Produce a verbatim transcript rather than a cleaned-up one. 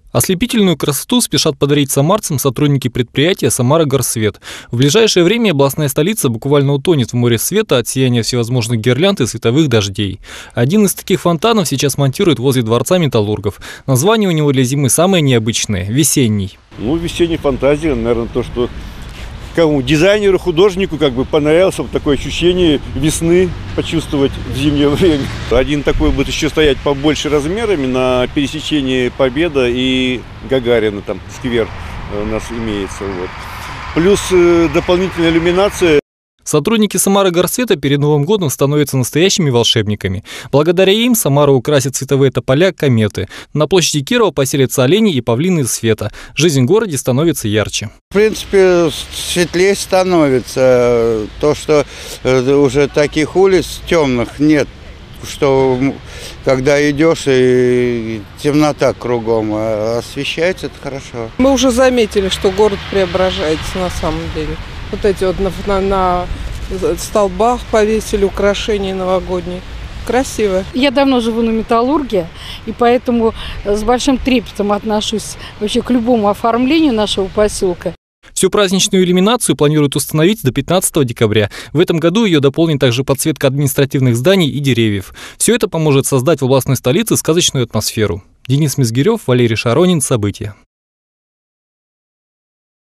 Ослепительную красоту спешат подарить самарцам сотрудники предприятия «Самара-Горсвет». В ближайшее время областная столица буквально утонет в море света от сияния всевозможных гирлянд и световых дождей. Один из таких фонтанов сейчас монтируют возле дворца металлургов. Название у него для зимы самое необычное – «Весенний». Ну, весенняя фантазия, наверное, то, что кому дизайнеру, художнику как бы понравилось вот такое ощущение весны почувствовать в зимнее время. Один такой будет еще стоять побольше размерами на пересечении Победа и Гагарина, там сквер у нас имеется. Вот. Плюс э, дополнительная иллюминация. Сотрудники «Самара-Горсвета» перед Новым годом становятся настоящими волшебниками. Благодаря им Самара украсит световые тополя «Кометы». На площади Кирова поселятся олени и павлины из света. Жизнь в городе становится ярче. В принципе, светлее становится. То, что уже таких улиц темных нет, что когда идешь и темнота кругом, а освещается, это хорошо. Мы уже заметили, что город преображается на самом деле. Вот эти вот на, на, на столбах повесили украшения новогодние. Красиво. Я давно живу на металлурге, и поэтому с большим трепетом отношусь вообще к любому оформлению нашего поселка. Всю праздничную иллюминацию планируют установить до пятнадцатого декабря. В этом году ее дополнит также подсветка административных зданий и деревьев. Все это поможет создать в областной столице сказочную атмосферу. Денис Мизгирев, Валерий Шаронин. События.